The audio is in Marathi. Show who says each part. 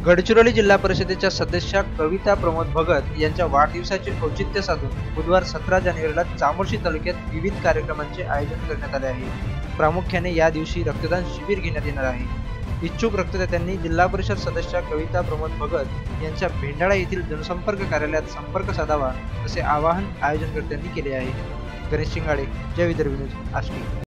Speaker 1: गडचिरोली जिल्हा परिषदेच्या सदस्या कविता प्रमोद भगत यांच्या वाढदिवसाचे औचित्य साधून बुधवार 17 जानेवारीला चामोर्शी तालुक्यात विविध कार्यक्रमांचे आयोजन करण्यात आले आहे। प्रामुख्याने या दिवशी रक्तदान शिबिर घेण्यात येणार आहे। इच्छुक रक्तदात्यांनी जिल्हा परिषद सदस्या कविता प्रमोद भगत यांच्या भेंडाळा येथील जनसंपर्क कार्यालयात संपर्क साधावा असे आवाहन आयोजनकर्त्यांनी केले आहे। गणेश शिंगाडे, जय विदर्भ न्यूज, आष्टी।